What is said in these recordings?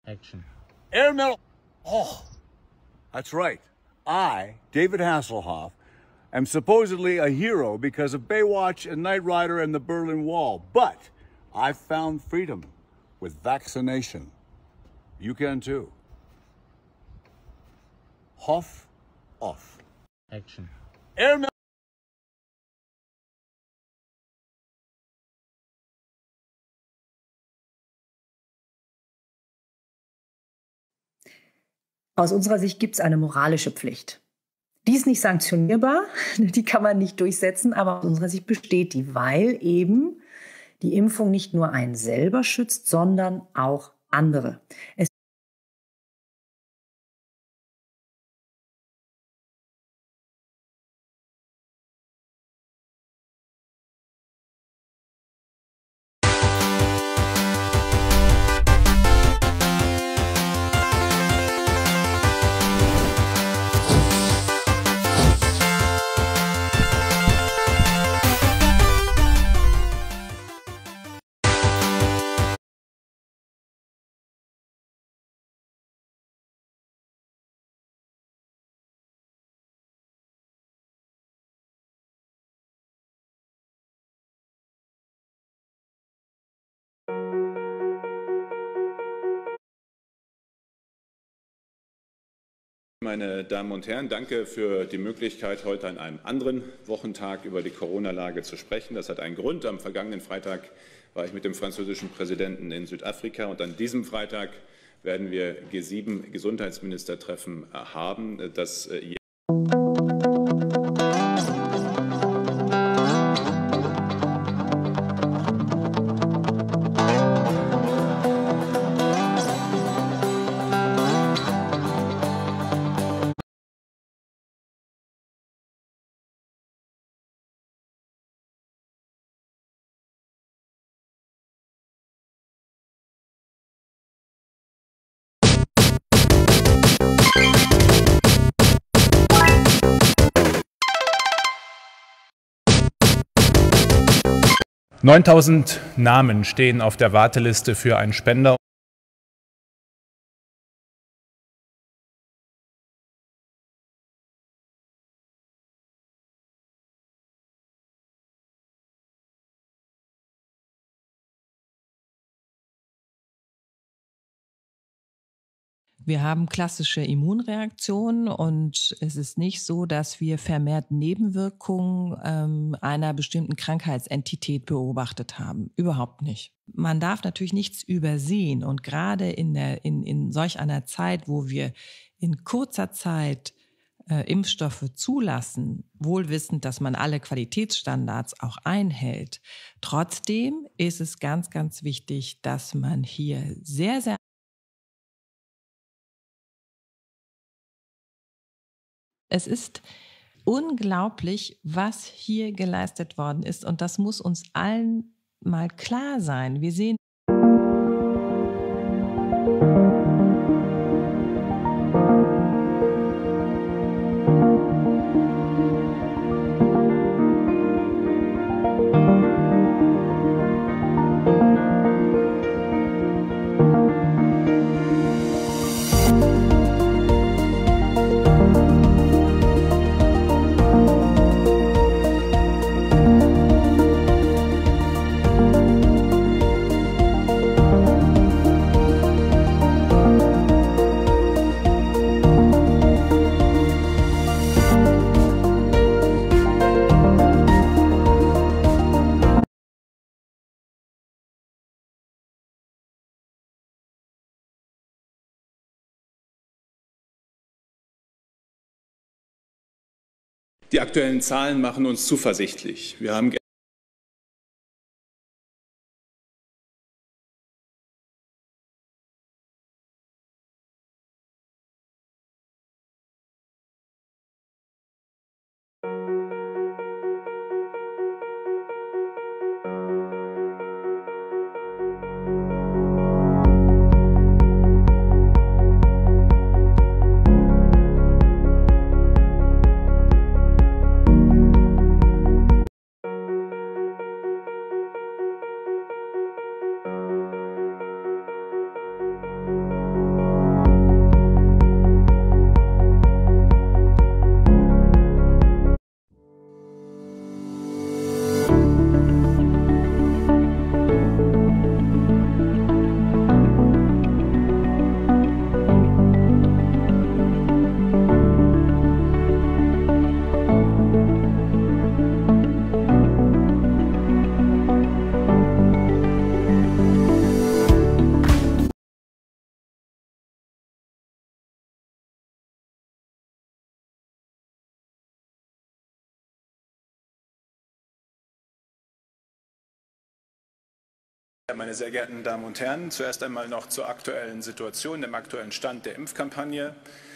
Action. Air Mel. Oh, that's right. I, David Hasselhoff, am supposedly a hero because of Baywatch and Knight Rider and the Berlin Wall. But I've found freedom with vaccination. You can too. Hoff off. Action. Air Mel. Aus unserer Sicht gibt es eine moralische Pflicht. Die ist nicht sanktionierbar, die kann man nicht durchsetzen, aber aus unserer Sicht besteht die, weil eben die Impfung nicht nur einen selber schützt, sondern auch andere. Es Meine Damen und Herren, danke für die Möglichkeit, heute an einem anderen Wochentag über die Corona-Lage zu sprechen. Das hat einen Grund. Am vergangenen Freitag war ich mit dem französischen Präsidenten in Südafrika, und an diesem Freitag werden wir G7-Gesundheitsministertreffen haben, das 9.000 Namen stehen auf der Warteliste für einen Spender. Wir haben klassische Immunreaktionen, und es ist nicht so, dass wir vermehrt Nebenwirkungen einer bestimmten Krankheitsentität beobachtet haben. Überhaupt nicht. Man darf natürlich nichts übersehen, und gerade in solch einer Zeit, wo wir in kurzer Zeit Impfstoffe zulassen, wohl wissend, dass man alle Qualitätsstandards auch einhält. Trotzdem ist es ganz, ganz wichtig, dass man hier sehr, sehr Es ist unglaublich, was hier geleistet worden ist, und das muss uns allen mal klar sein. Wir sehen Die aktuellen Zahlen machen uns zuversichtlich. Wir haben Meine sehr geehrten Damen und Herren, zuerst einmal noch zur aktuellen Situation, dem aktuellen Stand der Impfkampagne.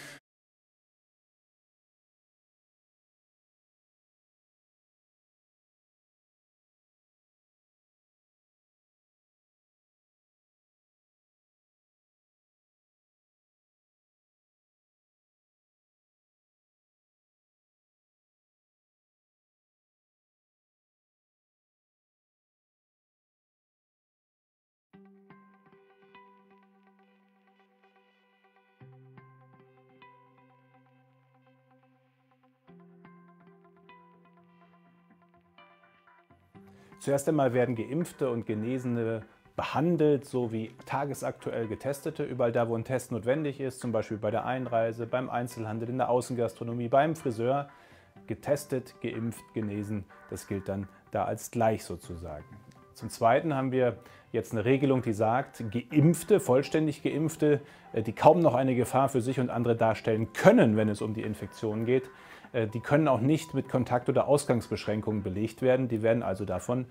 Zuerst einmal werden Geimpfte und Genesene behandelt, so wie tagesaktuell Getestete, überall da, wo ein Test notwendig ist, zum Beispiel bei der Einreise, beim Einzelhandel, in der Außengastronomie, beim Friseur. Getestet, geimpft, genesen, das gilt dann da als gleich sozusagen. Zum Zweiten haben wir jetzt eine Regelung, die sagt, Geimpfte, vollständig Geimpfte, die kaum noch eine Gefahr für sich und andere darstellen können, wenn es um die Infektion geht, die können auch nicht mit Kontakt- oder Ausgangsbeschränkungen belegt werden. Die werden also davon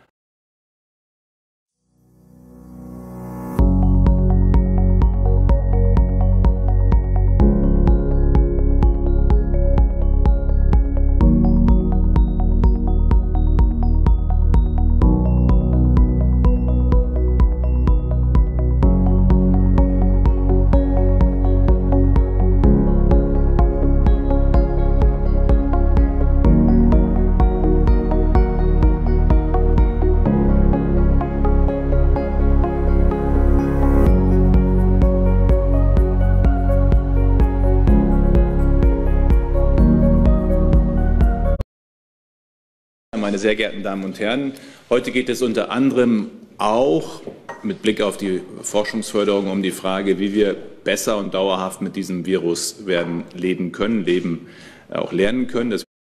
Meine sehr geehrten Damen und Herren, heute geht es unter anderem auch mit Blick auf die Forschungsförderung um die Frage, wie wir besser und dauerhaft mit diesem Virus werden leben können, auch lernen können.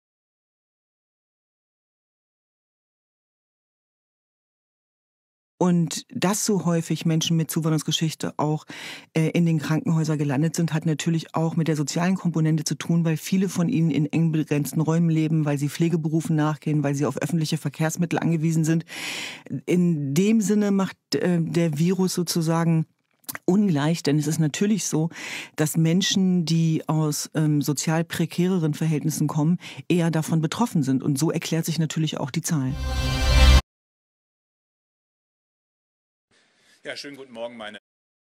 Und dass so häufig Menschen mit Zuwanderungsgeschichte auch in den Krankenhäusern gelandet sind, hat natürlich auch mit der sozialen Komponente zu tun, weil viele von ihnen in eng begrenzten Räumen leben, weil sie Pflegeberufen nachgehen, weil sie auf öffentliche Verkehrsmittel angewiesen sind. In dem Sinne macht der Virus sozusagen ungleich, denn es ist natürlich so, dass Menschen, die aus sozial prekäreren Verhältnissen kommen, eher davon betroffen sind. Und so erklärt sich natürlich auch die Zahl. Ja, schönen guten Morgen, meine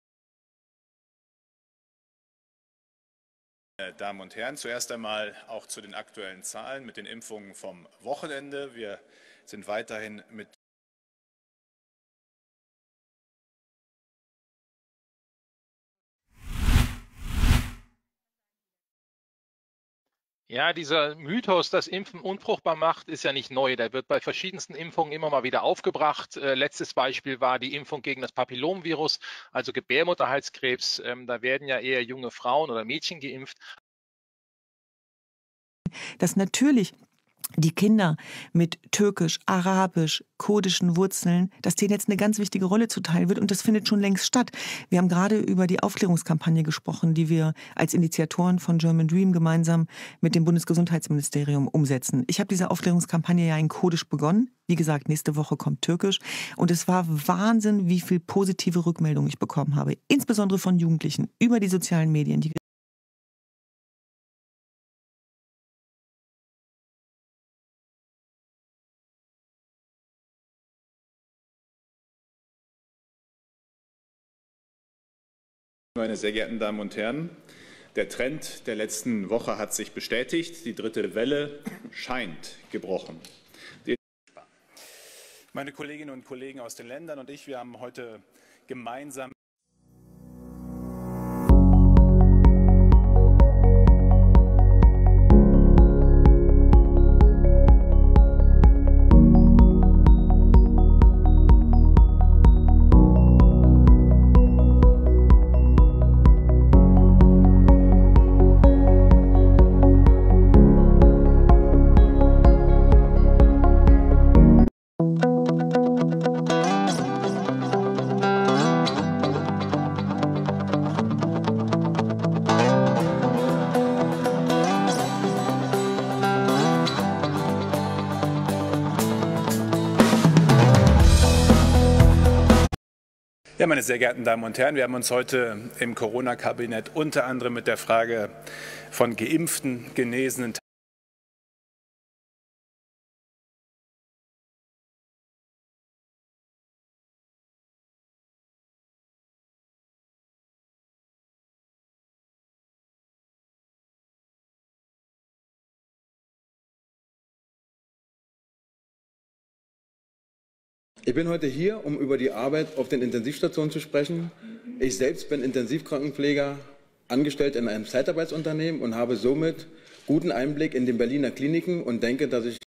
Damen und Herren. Zuerst einmal auch zu den aktuellen Zahlen mit den Impfungen vom Wochenende. Wir sind weiterhin mit Ja, dieser Mythos, dass Impfen unfruchtbar macht, ist ja nicht neu. Der wird bei verschiedensten Impfungen immer mal wieder aufgebracht. Letztes Beispiel war die Impfung gegen das Papillomvirus, also Gebärmutterhalskrebs. Da werden ja eher junge Frauen oder Mädchen geimpft. Dass natürlich die Kinder mit türkisch, arabisch, kurdischen Wurzeln, dass denen jetzt eine ganz wichtige Rolle zuteil wird und das findet schon längst statt. Wir haben gerade über die Aufklärungskampagne gesprochen, die wir als Initiatoren von German Dream gemeinsam mit dem Bundesgesundheitsministerium umsetzen. Ich habe diese Aufklärungskampagne ja in Kurdisch begonnen. Wie gesagt, nächste Woche kommt Türkisch. Und es war Wahnsinn, wie viel positive Rückmeldungen ich bekommen habe. Insbesondere von Jugendlichen über die sozialen Medien, die Meine sehr geehrten Damen und Herren, der Trend der letzten Woche hat sich bestätigt. Die dritte Welle scheint gebrochen. meine Kolleginnen und Kollegen aus den Ländern und ich, wir haben heute gemeinsam meine sehr geehrten Damen und Herren, wir haben uns heute im Corona-Kabinett unter anderem mit der Frage von Geimpften, Genesenen Ich bin heute hier, um über die Arbeit auf den Intensivstationen zu sprechen. Ich selbst bin Intensivkrankenpfleger, angestellt in einem Zeitarbeitsunternehmen und habe somit guten Einblick in den Berliner Kliniken und denke, dass ich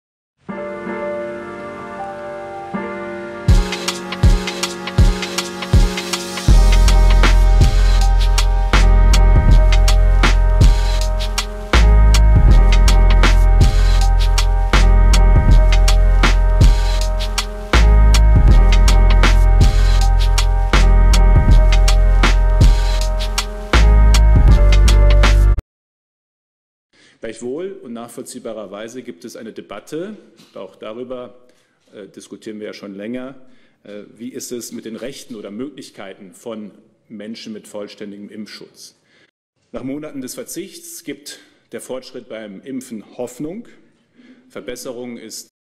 Gleichwohl und nachvollziehbarerweise gibt es eine Debatte, auch darüber diskutieren wir ja schon länger, wie ist es mit den Rechten oder Möglichkeiten von Menschen mit vollständigem Impfschutz. Nach Monaten des Verzichts gibt der Fortschritt beim Impfen Hoffnung. Verbesserung ist